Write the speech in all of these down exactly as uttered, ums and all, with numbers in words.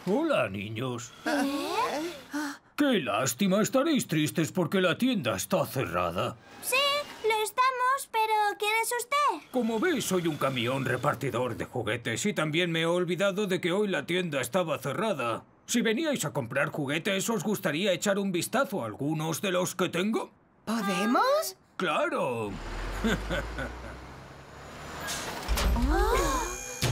Hola, niños. ¿Eh? Qué lástima, estaréis tristes porque la tienda está cerrada. Sí, lo estamos, pero ¿quién es usted? Como veis, soy un camión repartidor de juguetes y también me he olvidado de que hoy la tienda estaba cerrada. Si veníais a comprar juguetes, ¿os gustaría echar un vistazo a algunos de los que tengo? ¿Podemos? ¡Claro! Oh.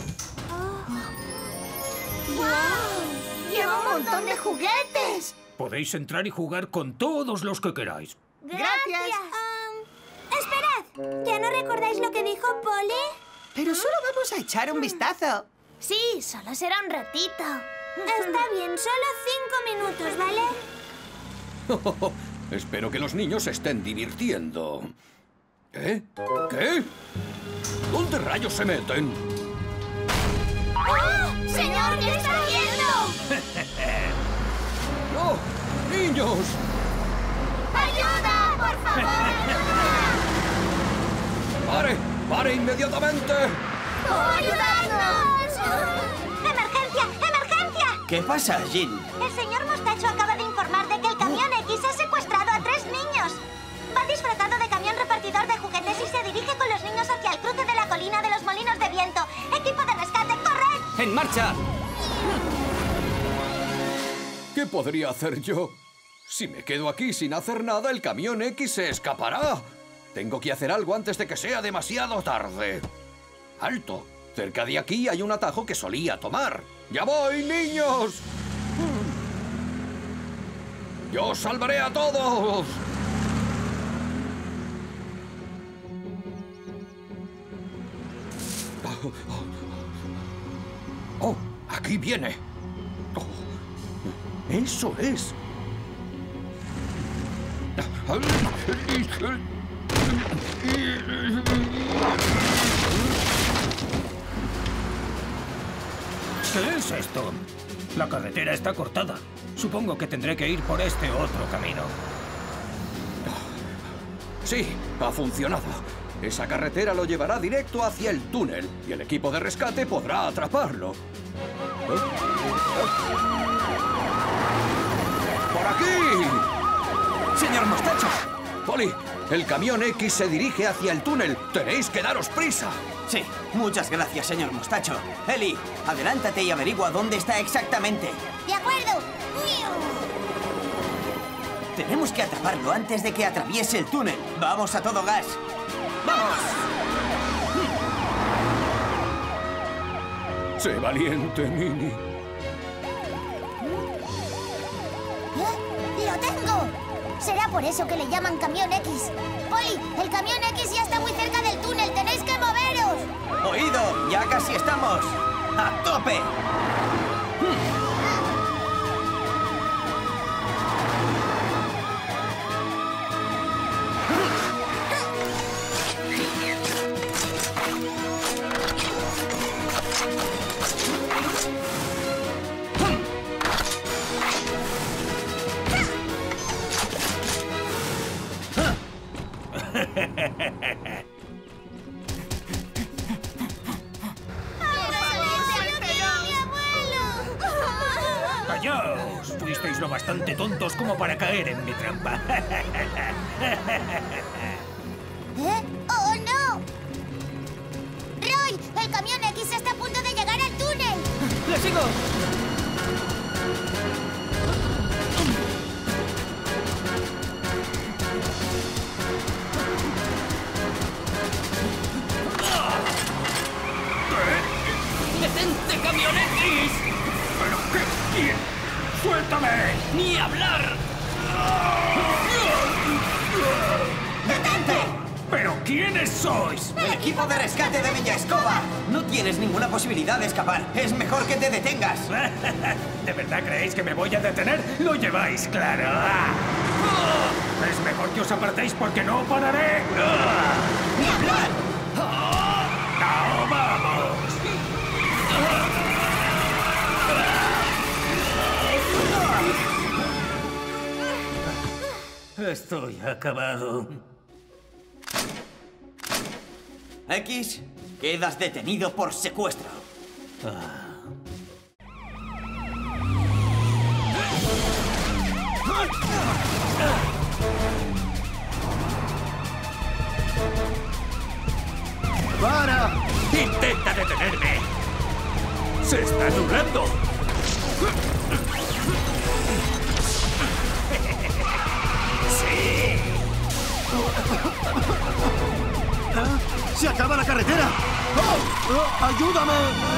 ¡Wow! ¡Lleva un montón de juguetes! Podéis entrar y jugar con todos los que queráis. ¡Gracias! Um, ¡Esperad! ¿Ya no recordáis lo que dijo Polly? Pero solo vamos a echar un vistazo. Sí, solo será un ratito. Está bien, solo cinco minutos, ¿vale? Oh, oh, oh. Espero que los niños se estén divirtiendo. ¿Eh? ¿Qué? ¿Dónde rayos se meten? ¡Oh! ¡Señor, qué está haciendo! ¡No! ¡Niños! ¡Ayuda! ¡Por favor, ayuda! ¡Pare! ¡Pare inmediatamente! ¡Oh, ayudadnos! ¡Emergencia! ¡Emergencia! ¿Qué pasa, Jean? El señor Mostacho acaba de informar de que el camión X ha secuestrado a tres niños. Va disfrazado de camión repartidor de juguetes y se dirige con los niños hacia el cruce de la colina de los Molinos de Viento. ¡Equipo de rescate, corred! ¡En marcha! ¿Qué podría hacer yo? Si me quedo aquí sin hacer nada, el camión X se escapará. Tengo que hacer algo antes de que sea demasiado tarde. ¡Alto! Cerca de aquí hay un atajo que solía tomar. ¡Ya voy, niños! ¡Yo os salvaré a todos! ¡Oh! ¡Aquí viene! Oh, ¡eso es! ¿Qué es esto? La carretera está cortada. Supongo que tendré que ir por este otro camino. Sí, ha funcionado. Esa carretera lo llevará directo hacia el túnel y el equipo de rescate podrá atraparlo. ¿Eh? ¡Por aquí! ¡Señor Mostacho! Polly, el camión X se dirige hacia el túnel. ¡Tenéis que daros prisa! Sí, muchas gracias, señor Mostacho. Eli, adelántate y averigua dónde está exactamente. ¡De acuerdo! Tenemos que atraparlo antes de que atraviese el túnel. ¡Vamos a todo gas! ¡Vamos! ¡Sé valiente, Minnie! ¿Eh? ¡Lo tengo! Será por eso que le llaman camión X. Polly, el camión X ya está muy cerca del túnel. ¡Tenéis que moveros! ¡Oído! ¡Ya casi estamos! ¡A tope! ¡Callaos! Fuisteis lo bastante tontos como para caer en mi trampa. ¿Eh? ¡Oh, no! ¡Roy! ¡El camión X está a punto de llegar al túnel! ¡Le sigo! ¡Detente, camión X! ¿Pero qué? ¿Quién? ¡Suéltame! ¡Ni hablar! ¡Detente! ¿Pero quiénes sois? ¡El equipo de rescate de Villa Escoba! No tienes ninguna posibilidad de escapar. Es mejor que te detengas. ¿De verdad creéis que me voy a detener? ¡Lo lleváis claro! Es mejor que os apartéis porque no pararé. ¡Ni hablar! ¡No, vamos! Estoy acabado. X, quedas detenido por secuestro. Ah. ¡Para! ¡Intenta detenerme! ¡Se está nublando! ¡Sí! ¡Se acaba la carretera! ¡Oh! ¡Oh! ¡Ayúdame!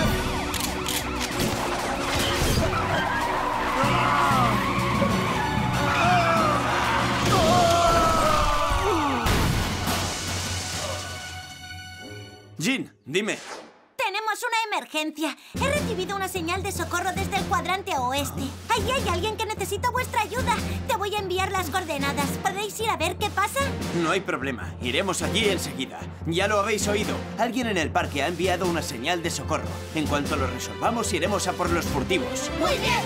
Jin, dime. Tenemos una emergencia. He recibido una señal de socorro desde el cuadrante oeste. Allí hay alguien que necesita vuestra ayuda. Te voy a enviar las coordenadas. ¿Podéis ir a ver qué pasa? No hay problema. Iremos allí enseguida. Ya lo habéis oído. Alguien en el parque ha enviado una señal de socorro. En cuanto lo resolvamos, iremos a por los furtivos. ¡Muy bien!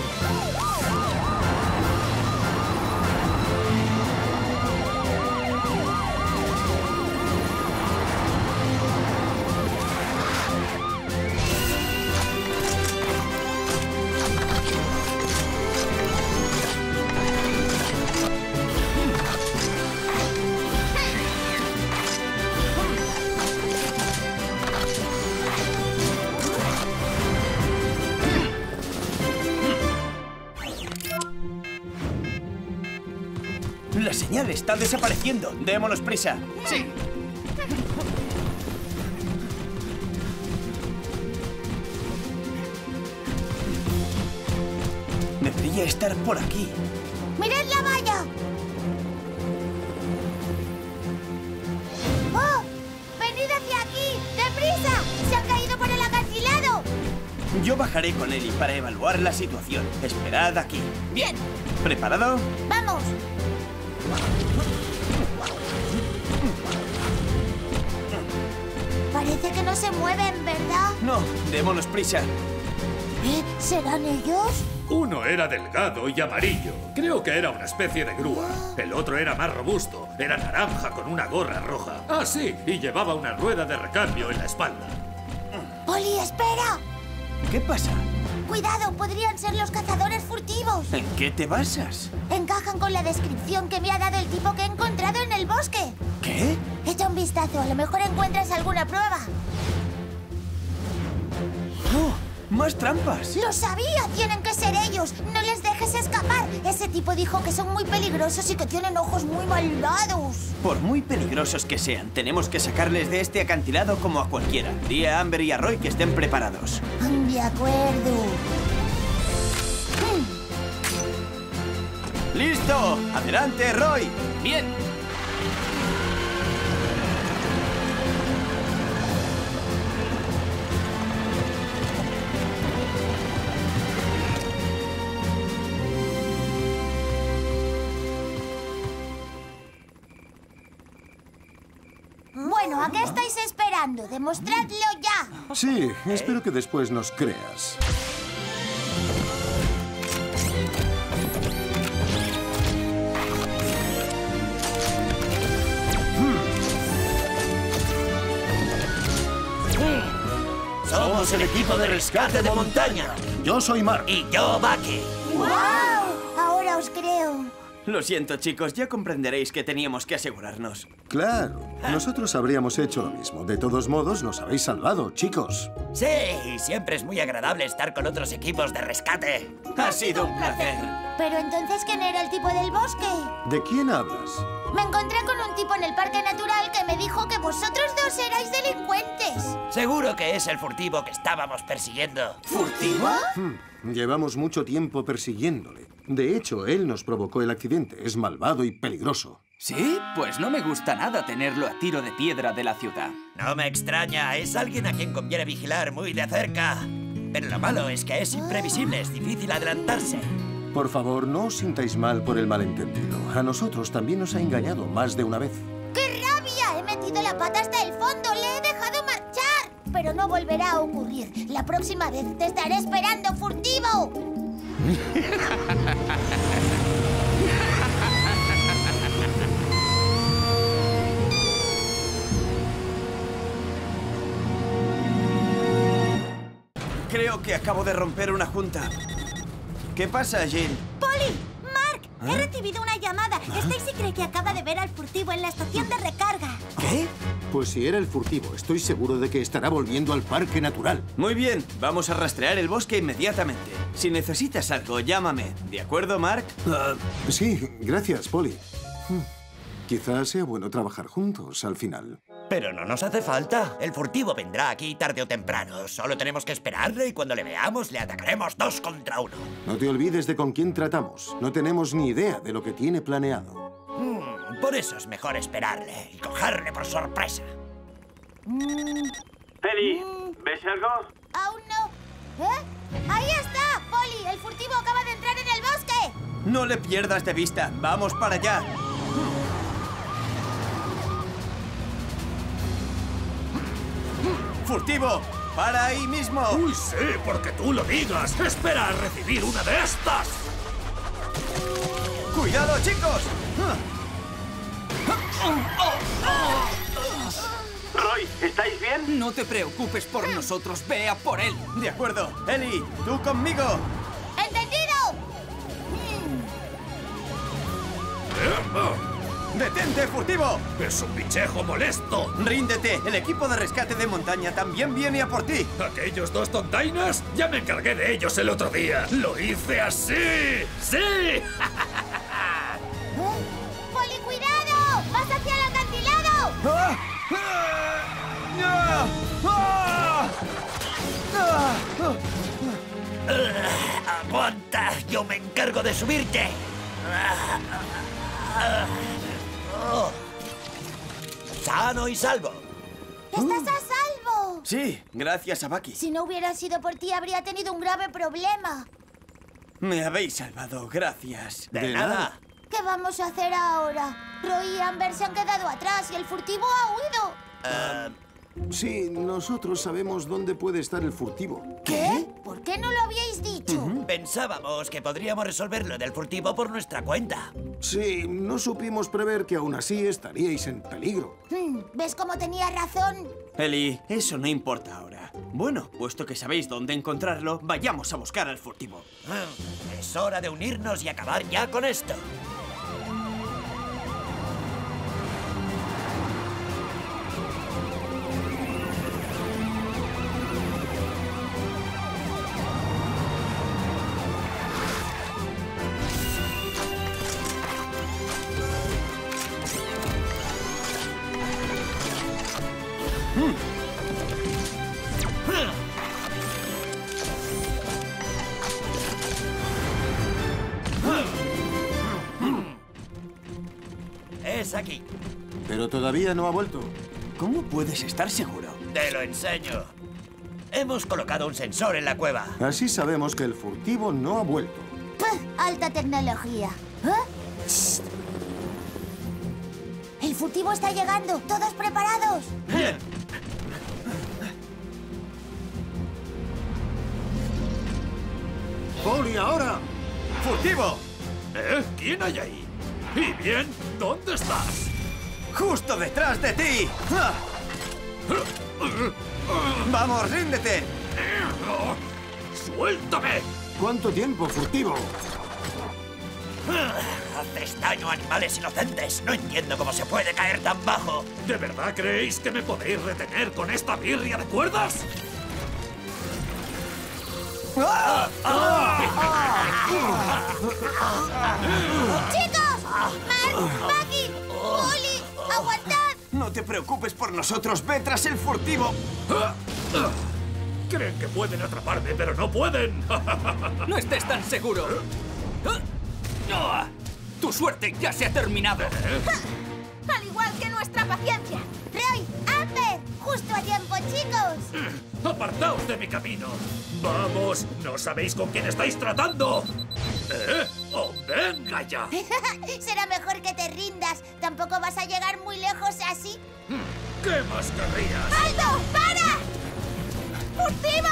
La señal está desapareciendo. Démonos prisa. ¡Sí! Debería estar por aquí. ¡Mirad la valla! ¡Oh! ¡Venid hacia aquí! ¡Deprisa! ¡Se han caído por el acantilado! Yo bajaré con Ellie para evaluar la situación. Esperad aquí. ¡Bien! ¿Preparado? ¡Vamos! Parece que no se mueven, ¿verdad? No, démonos prisa. ¿Eh? ¿Serán ellos? Uno era delgado y amarillo. Creo que era una especie de grúa. El otro era más robusto. Era naranja con una gorra roja. Ah, sí, y llevaba una rueda de recambio en la espalda. ¡Poli, espera! ¿Qué pasa? ¡Cuidado! Podrían ser los cazadores furtivos. ¿En qué te basas? Encajan con la descripción que me ha dado el tipo que he encontrado en el bosque. ¿Qué? Echa un vistazo, a lo mejor encuentras alguna prueba. ¡Oh! ¡Más trampas! ¡Lo sabía! ¡Tienen que ser ellos! ¡No les dejes escapar! Ese tipo dijo que son muy peligrosos y que tienen ojos muy malvados. Por muy peligrosos que sean, tenemos que sacarles de este acantilado como a cualquiera. Di a Amber y a Roy que estén preparados. De acuerdo. ¡Listo! ¡Adelante, Roy! ¡Bien! Bueno, ¿a qué estáis esperando? ¡Demostradlo ya! Sí, espero que después nos creas. Somos el equipo de rescate de montaña. Yo soy Mark. Y yo, Bucky. ¡Wow! Ahora os creo. Lo siento, chicos, ya comprenderéis que teníamos que asegurarnos. Claro, nosotros habríamos hecho lo mismo. De todos modos, nos habéis salvado, chicos. Sí, siempre es muy agradable estar con otros equipos de rescate. Ha sido un placer. Pero entonces, ¿quién era el tipo del bosque? ¿De quién hablas? Me encontré con un tipo en el parque natural que me dijo que vosotros dos erais delincuentes. Seguro que es el furtivo que estábamos persiguiendo. ¿Furtivo? Hmm, llevamos mucho tiempo persiguiéndole. De hecho, él nos provocó el accidente. Es malvado y peligroso. ¿Sí? Pues no me gusta nada tenerlo a tiro de piedra de la ciudad. No me extraña, es alguien a quien conviene vigilar muy de cerca. Pero lo malo es que es imprevisible, es difícil adelantarse. Por favor, no os sintáis mal por el malentendido. A nosotros también nos ha engañado más de una vez. ¡Qué rabia! He metido la pata hasta el fondo. Le he dejado marchar. Pero no volverá a ocurrir. La próxima vez te estaré esperando, furtivo. Creo que acabo de romper una junta. ¿Qué pasa, Jin? ¡Poli! ¡Mark! He recibido una llamada. Stacy cree que acaba de ver al furtivo en la estación de recarga. ¿Qué? Pues si era el furtivo, estoy seguro de que estará volviendo al parque natural. Muy bien, vamos a rastrear el bosque inmediatamente. Si necesitas algo, llámame. ¿De acuerdo, Mark? Uh, sí, gracias, Polly. Hmm. Quizás sea bueno trabajar juntos al final. Pero no nos hace falta. El furtivo vendrá aquí tarde o temprano. Solo tenemos que esperarle y cuando le veamos le atacaremos dos contra uno. No te olvides de con quién tratamos. No tenemos ni idea de lo que tiene planeado. Hmm, por eso es mejor esperarle y cogerle por sorpresa. Eli, ¿ves algo? Aún no. ¿Eh? ¡Ahí está! ¡Polly! ¡El furtivo acaba de entrar en el bosque! No le pierdas de vista. Vamos para allá. ¡Furtivo! ¡Para ahí mismo! ¡Uy, sí! ¡Porque tú lo digas! ¡Espera a recibir una de estas! ¡Cuidado, chicos! Roy, ¿estáis bien? No te preocupes por nosotros, ve a por él. De acuerdo. Eli, tú conmigo. ¡Entendido! ¡Detente, furtivo! ¡Es un bichejo molesto! ¡Ríndete! El equipo de rescate de montaña también viene a por ti. ¿Aquellos dos tontainas? Ya me encargué de ellos el otro día. ¡Lo hice así! ¡Sí! ¿Eh? ¡Polly, cuidado! ¡Vas hacia el acantilado! ¡Ah! ¡Ah! ¡Ah! ¡Ah! Uh, ¡Aguanta! ¡Yo me encargo de subirte! Oh. ¡Sano y salvo! ¡Estás a salvo! Sí, gracias a Bucky. Si no hubiera sido por ti, habría tenido un grave problema. Me habéis salvado, gracias. De, de nada. nada. ¿Qué vamos a hacer ahora? Roy y Amber se han quedado atrás y el furtivo ha huido. Uh... Sí, nosotros sabemos dónde puede estar el furtivo. ¿Qué? ¿Por qué no lo habíais dicho? Uh-huh. Pensábamos que podríamos resolverlo del furtivo por nuestra cuenta. Sí, no supimos prever que aún así estaríais en peligro. Hmm, ¿ves cómo tenía razón? Eli, eso no importa ahora. Bueno, puesto que sabéis dónde encontrarlo, vayamos a buscar al furtivo. Uh, es hora de unirnos y acabar ya con esto. Es aquí. Pero todavía no ha vuelto. ¿Cómo puedes estar seguro? Te lo enseño. Hemos colocado un sensor en la cueva. Así sabemos que el furtivo no ha vuelto. ¡Puh! ¡Alta tecnología! ¿Eh? ¡Shh! ¡El furtivo está llegando! ¡Todos preparados! Bien. ¡Polly, ahora! ¡Furtivo! ¿Eh? ¿Quién hay ahí? ¿Y bien? ¿Dónde estás? ¡Justo detrás de ti! ¡Ah! ¡Vamos, ríndete! ¡Suéltame! ¿Cuánto tiempo, furtivo? Haces daño a animales inocentes. No entiendo cómo se puede caer tan bajo. ¿De verdad creéis que me podéis retener con esta birria de cuerdas? ¡Ah! ¡Chicos! ¡Mark! ¡Bucky! ¡Polly! ¡Aguantad! No te preocupes por nosotros. ¡Ve tras el furtivo! Creen que pueden atraparme, pero no pueden. No estés tan seguro. Tu suerte ya se ha terminado. Al igual que nuestra paciencia. Roy, Amber, justo a tiempo, chicos. ¡Apartaos de mi camino! ¡Vamos! ¿No sabéis con quién estáis tratando? ¿Eh? ¡Oh, venga ya! Será mejor que te rindas. Tampoco vas a llegar muy lejos así. ¿Qué más querrías? ¡Alto! ¡Para! ¡Furtivo!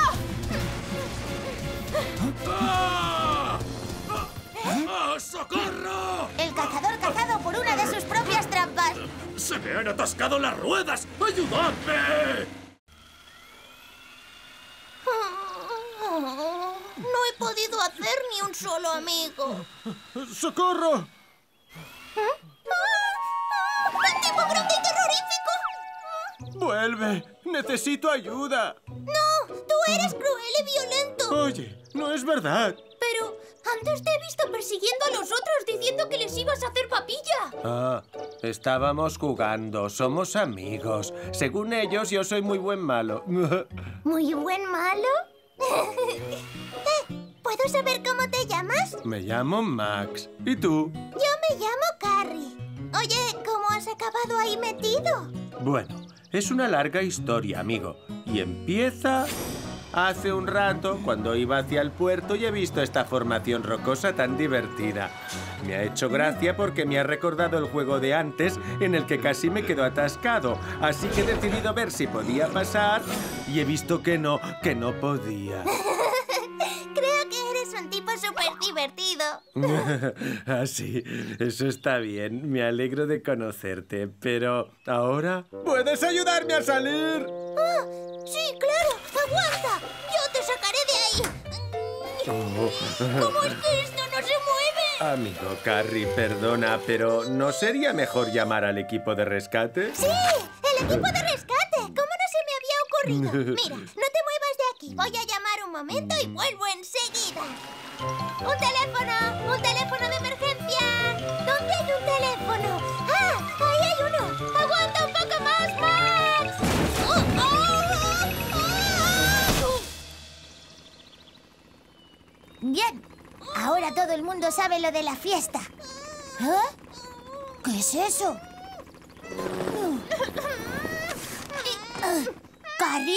¡Ah! ¡Ah! ¡Socorro! El cazador cazado por una de sus propias trampas. ¡Se me han atascado las ruedas! ¡Ayudadme! No he podido podido hacer ni un solo amigo. ¡Socorro! ¡Un tipo grande y terrorífico! ¡Vuelve! ¡Necesito ayuda! ¡No! ¡Tú eres cruel y violento! Oye, no es verdad. Pero antes te he visto persiguiendo a los otros diciendo que les ibas a hacer papilla. Ah, estábamos jugando. Somos amigos. Según ellos, yo soy muy buen malo. ¿Muy buen malo? eh, ¿Puedo saber cómo te llamas? Me llamo Max. ¿Y tú? Yo me llamo Carrie. Oye, ¿cómo has acabado ahí metido? Bueno, es una larga historia, amigo. Y empieza hace un rato, cuando iba hacia el puerto y he visto esta formación rocosa tan divertida. Me ha hecho gracia porque me ha recordado el juego de antes en el que casi me quedo atascado. Así que he decidido ver si podía pasar y he visto que no, que no podía. Creo que eres un tipo súper divertido. Ah, sí, eso está bien. Me alegro de conocerte, pero ahora ¿puedes ayudarme a salir? Ah, sí, claro. ¡Aguanta! ¡Yo te sacaré de ahí! Oh. ¿Cómo es que esto no se mueve? Amigo Carrie, perdona, pero ¿no sería mejor llamar al equipo de rescate? ¡Sí! ¡El equipo de rescate! ¿Cómo no se me había ocurrido? Mira, no te muevas de aquí. Voy a llamar un momento y vuelvo enseguida. ¡Un teléfono! ¡Un teléfono de emergencia! ¿Dónde hay un teléfono? ¡Ah! ¡Ahí hay uno! ¡Aguanta un poco más, Max! ¡Oh, oh, oh, oh! Bien. Ahora todo el mundo sabe lo de la fiesta. ¿Eh? ¿Qué es eso? ¿Carrie?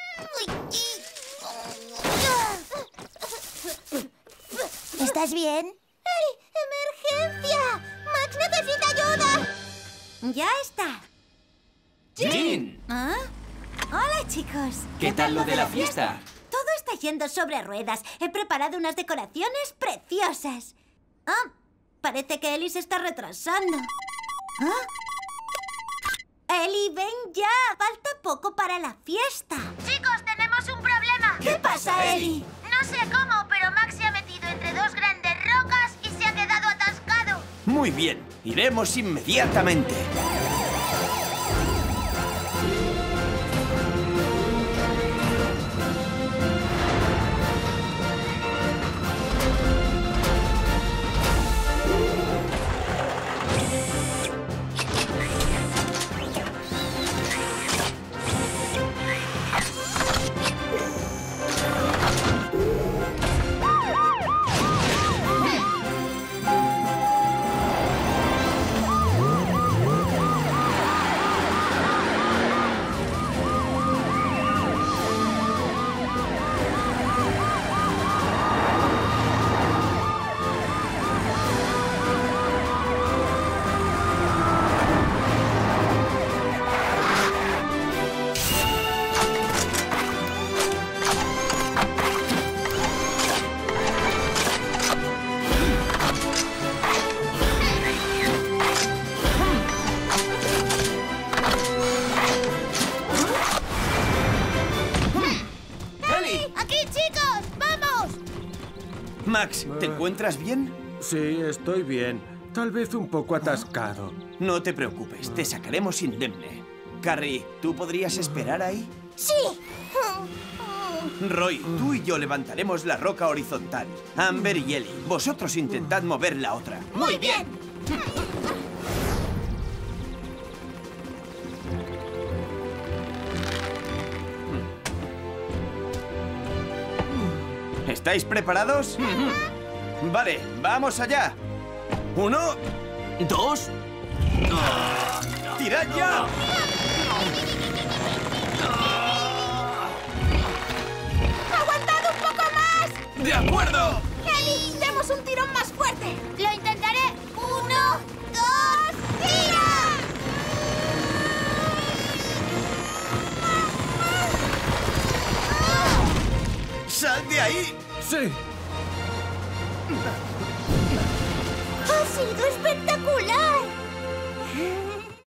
¿Estás bien? ¡Ey! ¡Emergencia! ¡Max necesita ayuda! ¡Ya está! ¡Jean! ¿Ah? Hola, chicos. ¿Qué tal lo de la fiesta? Todo está yendo sobre ruedas. He preparado unas decoraciones preciosas. Ah, parece que Ellie se está retrasando. ¿Ah? Ellie, ven ya. Falta poco para la fiesta. Chicos, tenemos un problema. ¿Qué pasa, Ellie? No sé cómo, pero Max se ha metido entre dos grandes rocas y se ha quedado atascado. Muy bien, iremos inmediatamente. Max, ¿te encuentras bien? Sí, estoy bien. Tal vez un poco atascado. No te preocupes, te sacaremos indemne. Carrie, ¿tú podrías esperar ahí? ¡Sí! Roy, tú y yo levantaremos la roca horizontal. Amber y Ellie, vosotros intentad mover la otra. ¡Muy bien! ¿Estáis preparados? Vale, vamos allá. Uno, dos... ¡Tirad ya! ¡Aguantad un poco más! ¡De acuerdo! ¡Ellie, demos un tirón más fuerte! ¡Lo intentaré! ¡Uno, dos, tira! ¡Sal de ahí! ¡Sí! ¡Ha sido esperanzador!